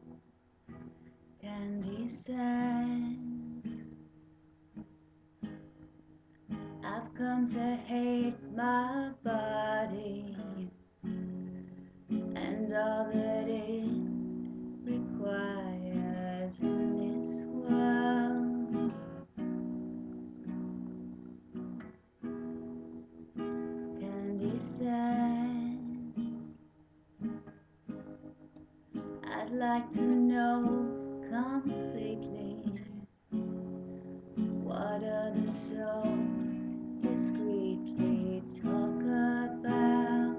Candy says, I've come to hate my body and all that it requires in this world. Candy says, I'd like to know completely what others so discreetly talk about.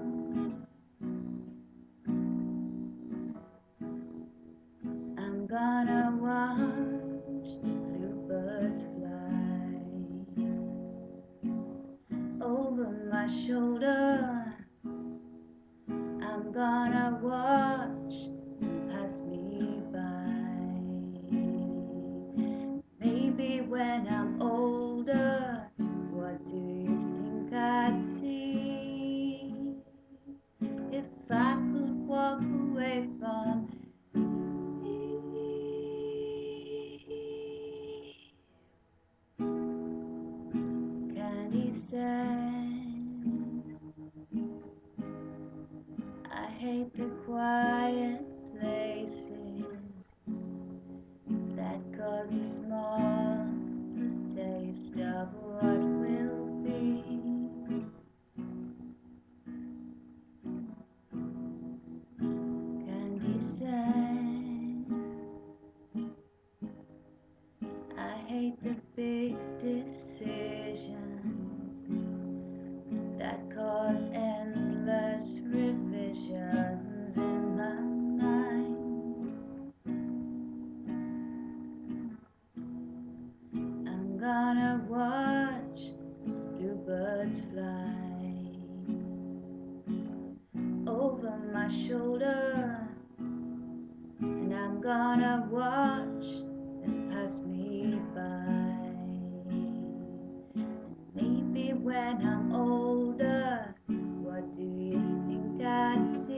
I'm gonna watch the bluebirds fly over my shoulder. I'm gonna watch them pass me by. Maybe when I'm older, what do you think I'd see? If I could walk away from Candy says, I hate the quiet places that cause the smallest taste of what will be. Candy says, I hate the big decisions that cause endless revisions in my mind. I'm gonna watch bluebirds fly over my shoulder, and I'm gonna watch them pass me by. Maybe when I'm older, what do you think I'd see?